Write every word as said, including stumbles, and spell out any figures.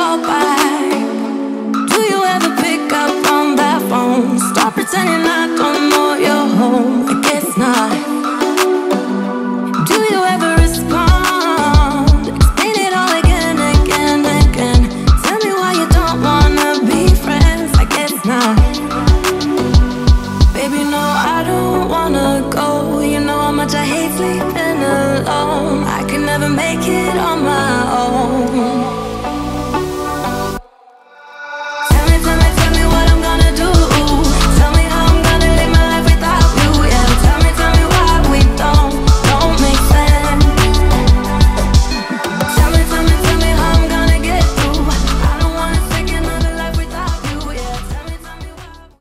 call back? Do you ever pick up on that phone? Stop pretending I don't know you're home. I guess not. Do you ever respond? Explain it all again, again, again. Tell me why you don't wanna be friends. I guess not. Baby, no, I don't wanna go. You know how much I hate sleeping alone. I can never make it on my